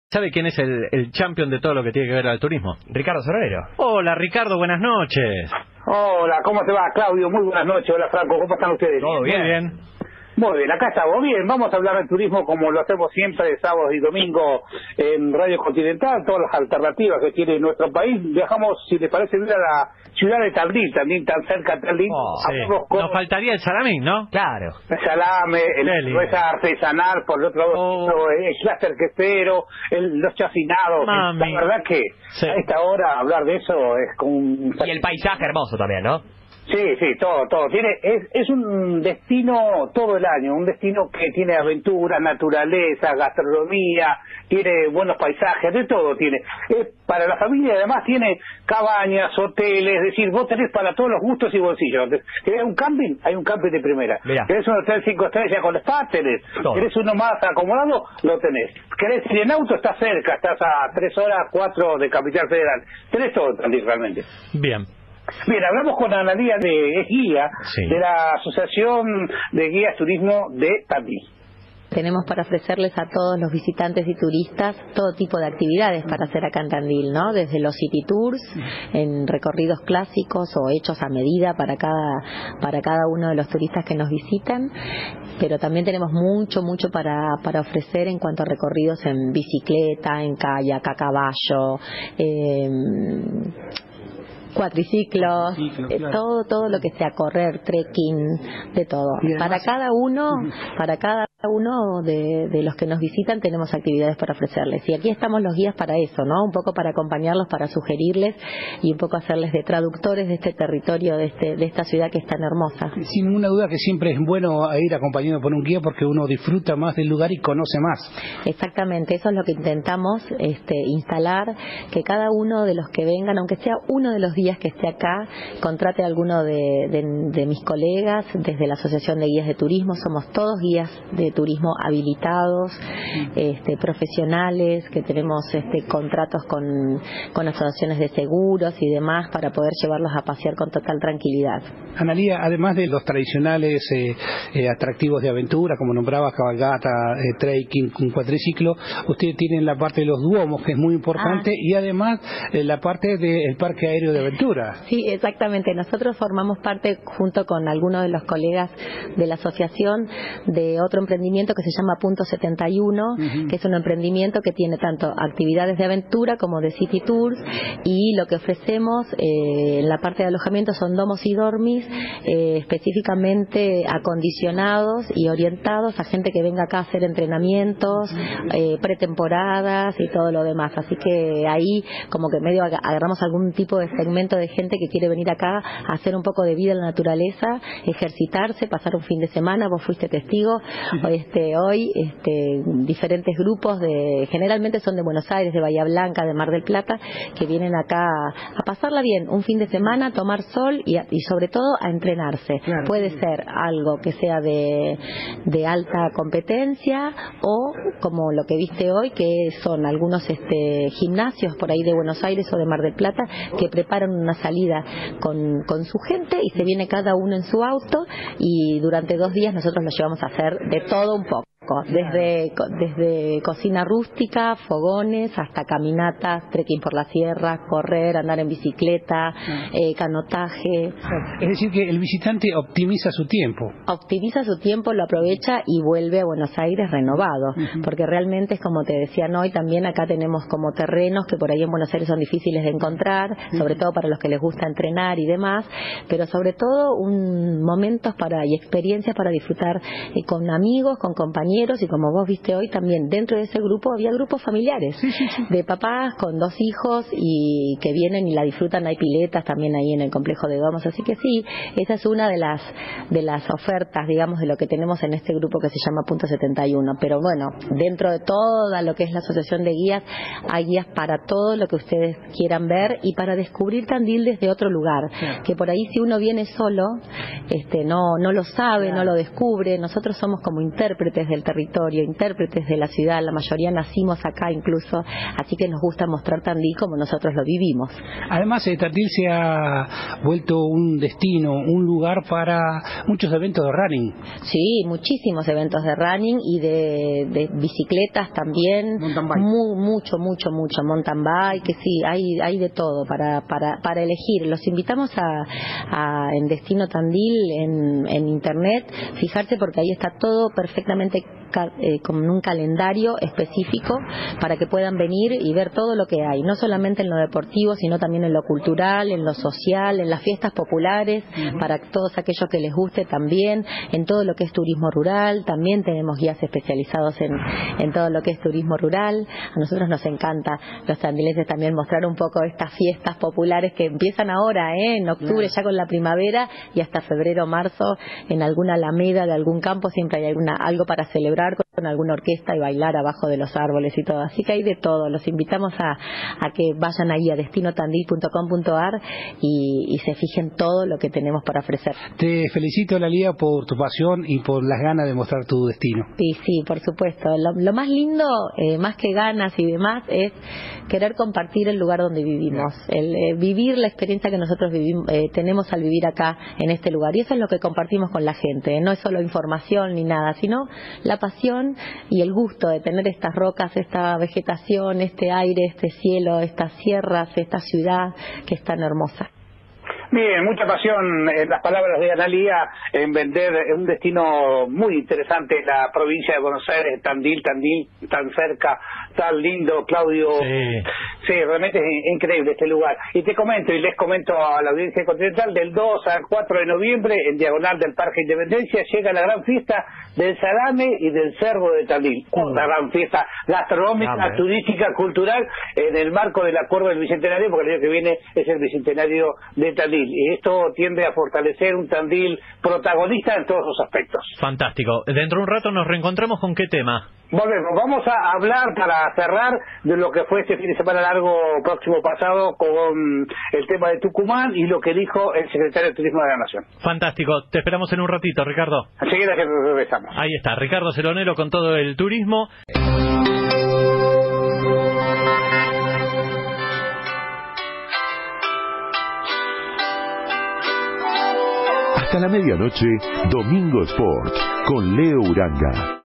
¿Sabe quién es el champion de todo lo que tiene que ver al turismo? Ricardo Sorrero. Hola, Ricardo, buenas noches. Hola, ¿cómo te va, Claudio? Muy buenas noches. Hola, Franco, ¿cómo están ustedes? Todo bien. Muy bien. Muy bien, acá estamos. Bien, vamos a hablar de turismo como lo hacemos siempre, sábados y domingos en Radio Continental, todas las alternativas que tiene nuestro país. Viajamos, si les parece bien, a la ciudad de Tandil, también tan cerca de Tandil. Sí. Nos faltaría el salamín, ¿no? Claro. El salame, el cerveza artesanal, por el otro lado, el clúster quesero, los chacinados. Mami. La verdad que a esta hora hablar de eso es como un... Y el paisaje hermoso también, ¿no? Sí, todo. Es un destino todo el año, un destino que tiene aventura, naturaleza, gastronomía, tiene buenos paisajes, de todo tiene. Para la familia además tiene cabañas, hoteles, es decir, vos tenés para todos los gustos y bolsillos. ¿Querés un camping? Hay un camping de primera. Mirá. ¿Querés un hotel 5 estrellas con spa? Tenés. Todo. ¿Querés uno más acomodado? Lo tenés. ¿Querés ir en auto? Estás cerca, estás a 3 horas, 4 de Capital Federal. Tenés todo, realmente. Bien. Bien, hablamos con Analía, es guía de la Asociación de Guías Turismo de Tandil. Tenemos para ofrecerles a todos los visitantes y turistas todo tipo de actividades para hacer acá en Tandil, ¿no? Desde los city tours, en recorridos clásicos o hechos a medida para cada uno de los turistas que nos visitan, pero también tenemos mucho para ofrecer en cuanto a recorridos en bicicleta, en kayak, a caballo, cuatriciclos, claro. todo lo que sea correr, trekking, de todo. Para cada uno de los que nos visitan tenemos actividades para ofrecerles. Y aquí estamos los guías para eso, ¿no? Un poco para acompañarlos, para sugerirles y un poco hacerles de traductores de este territorio, de esta ciudad que es tan hermosa. Sin ninguna duda que siempre es bueno ir acompañado por un guía porque uno disfruta más del lugar y conoce más. Exactamente, eso es lo que intentamos instalar, que cada uno de los que vengan, aunque sea uno de los días que esté acá, contrate a alguno de mis colegas desde la Asociación de Guías de Turismo. Somos todos guías de turismo habilitados, profesionales, que tenemos contratos con asociaciones de seguros y demás para poder llevarlos a pasear con total tranquilidad. Analía, además de los tradicionales atractivos de aventura, como nombrabas, cabalgata, trekking, un cuatriciclo, ustedes tienen la parte de los duomos, que es muy importante, y además la parte del parque aéreo de aventura. Sí, exactamente. Nosotros formamos parte, junto con algunos de los colegas de la asociación, de otro emprendimiento que se llama Punto 71, que es un emprendimiento que tiene tanto actividades de aventura como de city tours, y lo que ofrecemos en la parte de alojamiento son domos y dormis específicamente acondicionados y orientados a gente que venga acá a hacer entrenamientos, pretemporadas y todo lo demás. Así que ahí como que medio agarramos algún tipo de segmento de gente que quiere venir acá a hacer un poco de vida en la naturaleza, ejercitarse, pasar un fin de semana. Vos fuiste testigo hoy diferentes grupos generalmente son de Buenos Aires, de Bahía Blanca, de Mar del Plata, que vienen acá a pasarla bien un fin de semana, a tomar sol y sobre todo a entrenarse. Claro. Puede ser algo que sea de alta competencia o como lo que viste hoy, que son algunos gimnasios por ahí de Buenos Aires o de Mar del Plata que preparan una salida con su gente y se viene cada uno en su auto y durante 2 días nosotros lo llevamos a hacer de todo un poco. Desde cocina rústica, fogones, hasta caminatas, trekking por la sierra, correr, andar en bicicleta, canotaje. Es decir, que el visitante optimiza su tiempo. Optimiza su tiempo, lo aprovecha y vuelve a Buenos Aires renovado. Porque realmente es como te decían hoy, también acá tenemos como terrenos que por ahí en Buenos Aires son difíciles de encontrar, sobre todo para los que les gusta entrenar y demás, pero sobre todo momentos y experiencias para disfrutar con amigos, con compañeros, y como vos viste hoy también dentro de ese grupo había grupos familiares de papás con 2 hijos y que vienen y la disfrutan. Hay piletas también ahí en el complejo de domos, así que sí, esa es una de las ofertas, digamos, de lo que tenemos en este grupo que se llama Punto 71. Pero bueno, dentro de toda lo que es la asociación de guías hay guías para todo lo que ustedes quieran ver y para descubrir Tandil desde otro lugar, que por ahí si uno viene solo no lo sabe, no lo descubre. Nosotros somos como intérpretes del territorio, intérpretes de la ciudad, la mayoría nacimos acá incluso, así que nos gusta mostrar Tandil como nosotros lo vivimos. Además, Tandil se ha vuelto un destino, un lugar para muchos eventos de running. Sí, muchísimos eventos de running y de bicicletas también, mucho mountain bike, que sí, hay de todo para elegir. Los invitamos en Destino Tandil en internet, fijarse porque ahí está todo perfectamente con un calendario específico para que puedan venir y ver todo lo que hay, no solamente en lo deportivo, sino también en lo cultural, en lo social, en las fiestas populares, para todos aquellos que les guste también, en todo lo que es turismo rural, también tenemos guías especializados en todo lo que es turismo rural. A nosotros nos encanta, los tandilenses, también mostrar un poco estas fiestas populares que empiezan ahora, en octubre, ya con la primavera, y hasta febrero, marzo, en alguna alameda de algún campo siempre hay algo para celebrar con alguna orquesta y bailar abajo de los árboles y todo, así que hay de todo. Los invitamos a que vayan ahí a destinotandil.com.ar y se fijen todo lo que tenemos para ofrecer. Te felicito, Lalía, por tu pasión y por las ganas de mostrar tu destino. Sí, por supuesto. Lo más lindo, más que ganas y demás, es querer compartir el lugar donde vivimos, el vivir la experiencia que nosotros tenemos al vivir acá en este lugar, y eso es lo que compartimos con la gente, no es solo información ni nada, sino la pasión y el gusto de tener estas rocas, esta vegetación, este aire, este cielo, estas sierras, esta ciudad que es tan hermosa. Bien, mucha pasión en las palabras de Analía en vender un destino muy interesante, la provincia de Buenos Aires, Tandil, tan cerca, tan lindo, Claudio. Sí, realmente es increíble este lugar. Y te comento, y les comento a la audiencia continental, del 2 al 4 de noviembre, en diagonal del Parque Independencia, llega la gran fiesta del salame y del cerdo de Tandil. Una gran fiesta gastronómica, turística, cultural, en el marco del acuerdo del Bicentenario, porque el año que viene es el Bicentenario de Tandil. Y esto tiende a fortalecer un Tandil protagonista en todos los aspectos. Fantástico. Dentro de un rato nos reencontramos con qué tema. Volvemos, vamos a hablar para cerrar de lo que fue este fin de semana largo próximo pasado con el tema de Tucumán y lo que dijo el secretario de Turismo de la Nación. Fantástico, te esperamos en un ratito, Ricardo. Enseguida que regresamos. Ahí está, Ricardo Ceronero con todo el turismo. Hasta la medianoche, Domingo Sport, con Leo Uranga.